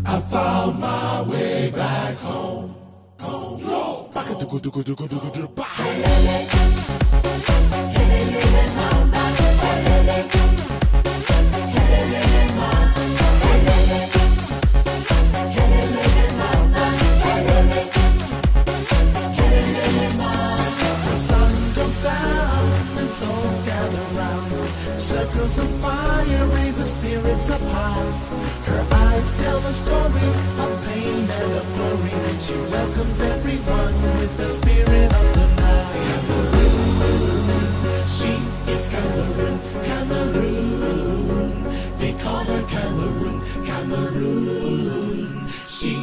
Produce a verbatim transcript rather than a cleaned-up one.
I found my way back home. Home. Yo. Back a do go do go do go do go do back. Souls gather round, circles of fire raise the spirits up high. Her eyes tell a story of pain and of glory. She welcomes everyone with the spirit of the night. Cameroon, she is Cameroon, Cameroon. They call her Cameroon, Cameroon. She